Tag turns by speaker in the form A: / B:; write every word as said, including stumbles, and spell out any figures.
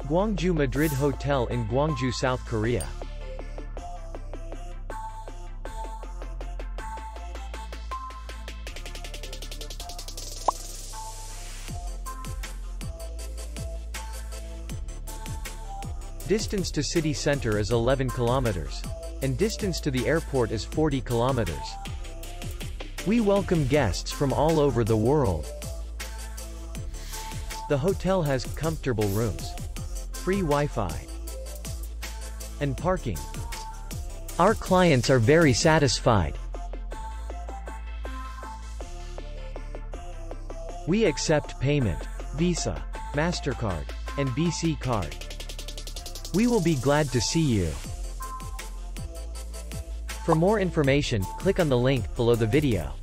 A: Gwangju Madrid Hotel in Gwangju, South Korea. Distance to city center is eleven kilometers. And distance to the airport is forty kilometers. We welcome guests from all over the world. The hotel has comfortable rooms, free Wi-Fi, and parking. Our clients are very satisfied. We accept payment, Visa, MasterCard, and B C card. We will be glad to see you. For more information, click on the link below the video.